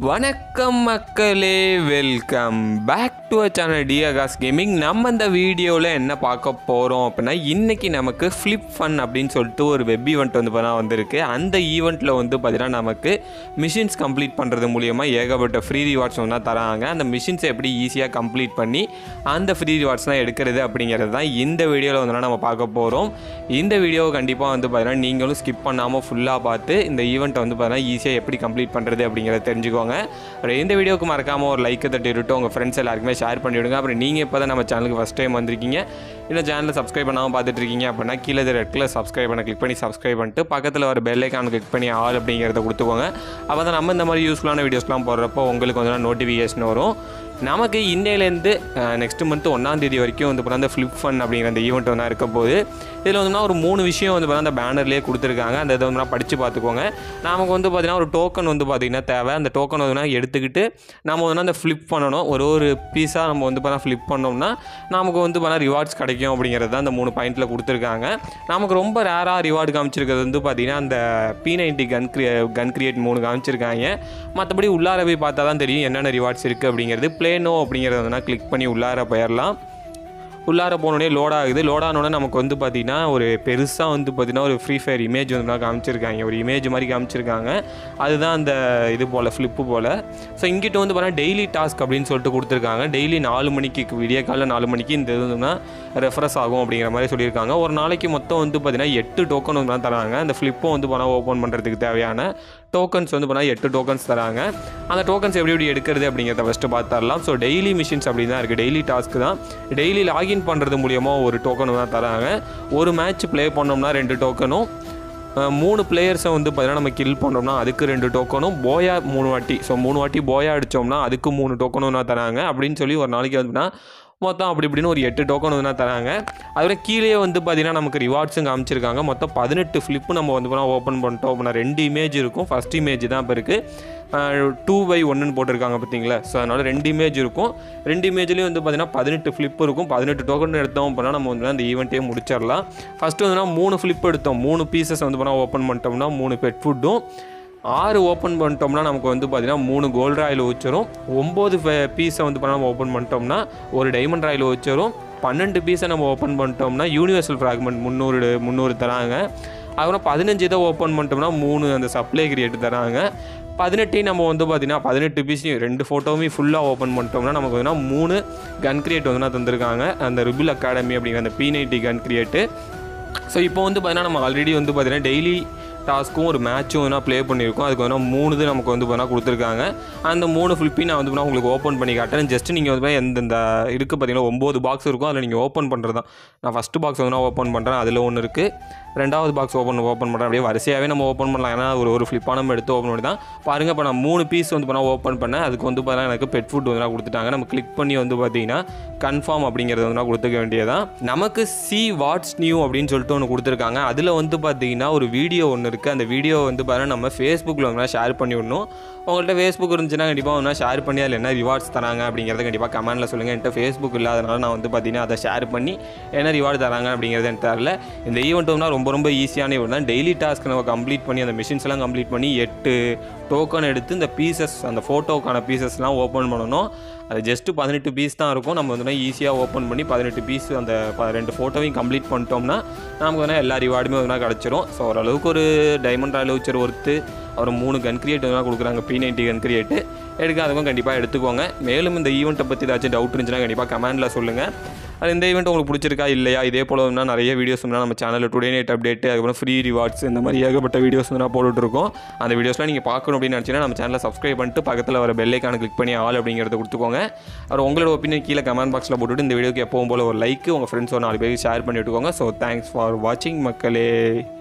வணக்கம் மக்களே, welcome back to a channel Aakash gaming. நம்ம இந்த வீடியோவில் என்ன பார்க்க போகிறோம் அப்படின்னா, இன்றைக்கி நமக்கு ஃப்ளிப் ஃபன் அப்படின்னு சொல்லிட்டு ஒரு வெப் ஈவெண்ட் வந்திருக்கு. அந்த ஈவெண்ட்டில் பார்த்தீங்கன்னா நமக்கு மிஷின்ஸ் கம்ப்ளீட் பண்ணுறது மூலிமா ஏகப்பட்ட ஃப்ரீ ரிவார்ட்ஸ் தராங்க. அந்த மிஷின்ஸை எப்படி ஈஸியாக கம்ப்ளீட் பண்ணி அந்த ஃப்ரீ ரிவார்ட்ஸ்லாம் எடுக்கிறது அப்படிங்கிறது தான் இந்த வீடியோவில் நம்ம பார்க்க போகிறோம். இந்த வீடியோவை கண்டிப்பாக பார்த்தீங்கன்னா நீங்களும் ஸ்கிப் பண்ணாமல் ஃபுல்லாக பார்த்து இந்த ஈவெண்ட்டை பார்த்தீங்கன்னா ஈஸியாக எப்படி கம்ப்ளீட் பண்ணுறது அப்படிங்கிறத தெரிஞ்சுக்கோங்க. அப்புறம் இந்த வீடியோக்கு மறக்காமல் ஒரு லைக்கை தட்டிவிட்டு உங்கள் ஃப்ரெண்ட்ஸ் எல்லாருக்குமே ஷேர் பண்ணிவிடுங்க. அப்புறம் நீங்கள் இப்போ தான் நம்ம சேனலுக்கு ஃபஸ்ட் டைம் வந்திருக்கீங்க, இல்லை சேனலில் சப்ஸ்கிரைப் பண்ணாமல் பார்த்துட்டு இருக்கீங்க அப்படின்னா கீழே ரெட் கலர் சப்ஸ்கிரைப் பண்ண கிளிக் பண்ணி சப்ஸ்கிரைப் பண்ணிட்டு பக்கத்தில் ஒரு பெல் ஐக்கான் கிளிக் பண்ணி ஆல் அப்படிங்கிறத கொடுத்துக்கோங்க. அப்போ தான் நம்ம இந்த மாதிரி யூஸ்ஃபுல்லான வீடியோஸ்லாம் போடுறப்போ உங்களுக்கு நோட்டிஃபிகேஷன் வரும். நமக்கு இந்தியாவிலேருந்து நெக்ஸ்ட் மந்த் 1ஆம் தேதி வரைக்கும் பார்த்தா அந்த ஃப்ளிப் ஃபன் அப்படிங்கிற அந்த ஈவெண்ட் இருக்க போது இதில் ஒரு 3 விஷயம் பார்த்தா அந்த பேனர்லேயே கொடுத்துருக்காங்க. அந்த இதை படித்து பார்த்துக்கோங்க. நமக்கு பார்த்தீங்கன்னா ஒரு டோக்கன் பார்த்தீங்கன்னா தேவை. அந்த டோக்கன் எடுத்துக்கிட்டு நம்ம அந்த ஃப்ளிப் பண்ணணும். ஒரு பீஸாக நம்ம பார்த்தா ஃப்ளிப் பண்ணோம்னா நமக்கு பார்த்தா ரிவார்ட்ஸ் கிடைக்கும் அப்படிங்கிறது தான் அந்த 3 பாயிண்ட்டில் கொடுத்துருக்காங்க. நமக்கு ரொம்ப ரேராக ரிவார்டு காமிச்சிருக்கிறது பார்த்தீங்கன்னா அந்த P90 கன் கிரியேட் 3 காமிச்சிருக்காங்க. மற்றபடி உள்ளார போய் பார்த்தா தான் தெரியும் என்னென்ன ரிவார்ட்ஸ் இருக்குது அப்படிங்கிறது. ப்ளேனோ அப்படிங்கிறத கிளிக் பண்ணி உள்ளார போயிடலாம். உள்ளார போனோடனே லோட் ஆகுது. லோட் ஆனோடனே நமக்கு பார்த்தீங்கன்னா ஒரு பெருசாக பார்த்தீங்கன்னா ஒரு ஃப்ரீ ஃபயர் இமேஜ் காமிச்சிருக்காங்க. ஒரு இமேஜ் மாதிரி காமிச்சிருக்காங்க. அதுதான் அந்த இது போல் ஃப்ளிப்பு போல். ஸோ இங்கிட்ட பார்த்தீங்கன்னா டெய்லி டாஸ்க் அப்படின்னு சொல்லிட்டு கொடுத்துருக்காங்க. டெய்லி 4 மணிக்கு விடிய காலையில் 4 மணிக்கு இந்த இதுனா ரெஃப்ரெஷ் ஆகும் அப்படிங்கிற மாதிரி சொல்லியிருக்காங்க. ஒரு நாளைக்கு மொத்தம் பார்த்தீங்கன்னா 8 டோக்கன் தராங்க. அந்த ஃப்ளிப்பும் போனால் ஓப்பன் பண்ணுறதுக்கு தேவையான டோக்கன்ஸ் போனால் 8 டோக்கன்ஸ் தராங்க. அந்த டோக்கன்ஸ் எப்படி எடுக்கிறது அப்படிங்கிறத ஃபஸ்ட்டு பார்த்துடலாம். ஸோ டெய்லி மிஷின்ஸ் அப்படி தான் இருக்குது. டெய்லி டாஸ்க்கு தான். டெய்லி லாகின் பண்ணுறது மூலியமாக ஒரு டோக்கன் தான் தராங்க. ஒரு மேட்ச் ப்ளே பண்ணோம்னா 2 டோக்கனும், 3 பிளேயர்ஸை பார்த்தீங்கன்னா நம்ம கில் பண்ணோம்னா அதுக்கு 2 டோக்கனும், போயா 3 வாட்டி, ஸோ 3 வாட்டி போயா அடித்தோம்னா அதுக்கு 3 டோக்கனும் தான் தராங்க. அப்படின்னு சொல்லி ஒரு நாளைக்கு மொத்தம் அப்படி இப்படின்னு ஒரு 8 டோக்கன் தராங்க. அதுவே கீழே பார்த்தீங்கன்னா நமக்கு ரிவார்ட்ஸும் காமிச்சிருக்காங்க. மொத்தம் 18 ஃப்ளிப்பு நம்ம ஓப்பன் பண்ணிட்டோம் அப்படின்னா 2 இமேஜ் இருக்கும். ஃபஸ்ட் இமேஜ் தான் இப்போ இருக்குது. 2/1 போட்டிருக்காங்க பார்த்தீங்களா. ஸோ அதனால் 2 இமேஜ் இருக்கும். 2 இமேஜ்லேயும் பார்த்தீங்கன்னா 18 ஃப்ளிப் இருக்கும். 18 டோக்கன் எடுத்தோம் அப்படின்னா நம்ம அந்த ஈவெண்ட்டே முடிச்சிடலாம். ஃபஸ்ட்டு 3 ஃப்ளிப் எடுத்தோம். 3 பீசஸ் ஓப்பன் பண்ணிட்டோம்னா 3 பெட் ஃபுட்டும், 6 ஓப்பன் பண்ணிட்டோம்னா நமக்கு பார்த்தீங்கன்னா 3 கோல்டு ராயில் வச்சிரும். 9 பீஸை நம்ம ஓப்பன் பண்ணிட்டோம்னா ஒரு டைமண்ட் ராயில் வச்சிரும். 12 பீஸை நம்ம ஓப்பன் பண்ணிட்டோம்னா யூனிவர்சல் ஃப்ராக்மெண்ட் 300 தராங்க. அப்புறம் 15 இதை ஓப்பன் பண்ணிட்டோம்னா 3 அந்த சப்ளை கிரியேட் தராங்க. 18 நம்ம பார்த்தீங்கன்னா 18 பீஸையும் 2 ஃபோட்டோவுமே ஃபுல்லாக ஓப்பன் பண்ணிட்டோம்னா நமக்கு 3 கன் கிரியேட் தந்திருக்காங்க. அந்த ரிபிள் அகாடமி அப்படிங்கிற அந்த P90 கன் கிரியேட்டு. ஸோ இப்போ பார்த்தீங்கன்னா நம்ம ஆல்ரெடி பார்த்தீங்கன்னா டெய்லி டாஸ்க்கும் ஒரு மேட்சும் ப்ளே பண்ணியிருக்கோம். அதுக்கு 3 இது நமக்கு பார்த்தீங்கன்னா கொடுத்துருக்காங்க. அந்த 3 ஃப்ளிப்பையும் நான் உங்களுக்கு ஓப்பன் பண்ணி காட்டுறேன். ஜஸ்ட் நீங்கள் எந்தெந்த இருக்குது பார்த்தீங்கன்னா 9 பாக்ஸ் இருக்கும். அதில் நீங்கள் ஓப்பன் பண்ணுறது தான். நான் ஃபஸ்ட்டு பாக்ஸ் ஓப்பன் பண்ணுறேன். அதில் ஒன்று இருக்குது. 2வது பாக்ஸ் ஓப்பன் பண்ணுறேன். அப்படியே வரிசையாகவே நம்ம ஓப்பன் பண்ணலாம். ஏன்னா ஒரு ஃப்ளிப்பாக நம்ம எடுத்து ஓப்பன் பண்ணி தான் பாருங்கள். இப்போ நான் 3 பீஸ் ஓப்பன் பண்ணேன். அதுக்கு பார்த்தீங்கன்னா எனக்கு பெட் ஃபுட் கொடுத்துட்டாங்க. நம்ம கிளிக் பண்ணி பார்த்தீங்கன்னா கன்ஃபார்ம் அப்படிங்கிறது கொடுத்துக்க வேண்டியதான். நமக்கு சி வாட்ஸ் நியூ அப்படின்னு சொல்லிட்டு ஒன்று கொடுத்துருக்காங்க. அதில் பார்த்தீங்கன்னா ஒரு வீடியோ ஒன்று இருக்குது. அந்த வீடியோ பார்த்தீங்கன்னா நம்ம ஃபேஸ்புக்கில் ஷேர் பண்ணி விடணும். உங்கள்கிட்ட ஃபேஸ்புக் இருந்துச்சுன்னா கண்டிப்பாக ஷேர் பண்ணி அதில் என்ன ரிவார்ட்ஸ் தராங்க அப்படிங்கிறத கண்டிப்பாக கமெண்ட்டில் சொல்லுங்கள். என்கிட்ட ஃபேஸ்புக் இல்லாதனால நான் பார்த்தீங்கன்னா அதை ஷேர் பண்ணி என்ன ரிவார்டு தராங்க அப்படிங்கிறது எனக்கு தெரியல. இந்த ஈவெண்ட்னா ரொம்ப ஈஸியான ஈவெண்ட் தான். டெய்லி டாஸ்க் நம்ம கம்ப்ளீட் பண்ணி அந்த மிஷின்ஸ் எல்லாம் கம்ப்ளீட் பண்ணி 8 டோக்கன் எடுத்து இந்த பீசஸ் அந்த ஃபோட்டோக்கான பீசஸ்லாம் ஓப்பன் பண்ணணும். அது ஜஸ்ட்டு 18 பீஸ் தான் இருக்கும். நம்ம ஈஸியாக ஓப்பன் பண்ணி 18 பீஸ் அந்த 2 ஃபோட்டோவையும் கம்ப்ளீட் பண்ணிட்டோம்னா நமக்கு எல்லா ரிவார்டுமே கிடச்சிரும். ஸோ ஓரளவுக்கு ஒரு டைமண்ட் ராயல் வச்சர் ஒர்த்து. அப்புறம் 3 கன் கிரியேட் கொடுக்குறாங்க. P90 கன் கிரியேட்டு எடுக்காதவங்க கண்டிப்பாக எடுத்துக்கோங்க. மேலும் இந்த ஈவெண்ட்டை பற்றி ஏதாச்சும் டவுட் இருந்துச்சுன்னா கண்டிப்பாக கமெண்ட்டில் சொல்லுங்கள். அது இந்த ஈவெண்ட் உங்களுக்கு பிடிச்சிருக்கா இல்லையா? இதே போல் நிறைய வீடியோஸ் நம்ம சேனலில் டுடே நைட் அப்டேட்டு, அதுக்கப்புறம் ஃப்ரீ ரிவார்ட்ஸ், இந்த மாதிரி ஏகப்பட்ட வீடியோஸ் போட்டுட்ருக்கோம். அந்த வீடியோஸ்லாம் நீங்கள் பார்க்கணும் அப்படின்னு நினச்சிங்கன்னா நம்ம சேனலை சப்ஸ்கிரைப் பண்ணிட்டு பக்கத்தில் வர பெல் ஐக்கானை கிளிக் பண்ணி ஆல் அப்படிங்கிறத கொடுத்துக்கோங்க. அப்புறம் உங்களோட ஒப்பீனியன் கீழே கமெண்ட் பாக்ஸில் போட்டுவிட்டு இந்த வீடியோக்கு எப்பவும் போல் ஒரு லைக், உங்கள் ஃப்ரெண்ட்ஸ் ஒரு 4 பேருக்கு ஷேர் பண்ணி விட்டுக்கோங்க. ஸோ தேங்க்ஸ் ஃபார் வாட்சிங் மக்களே.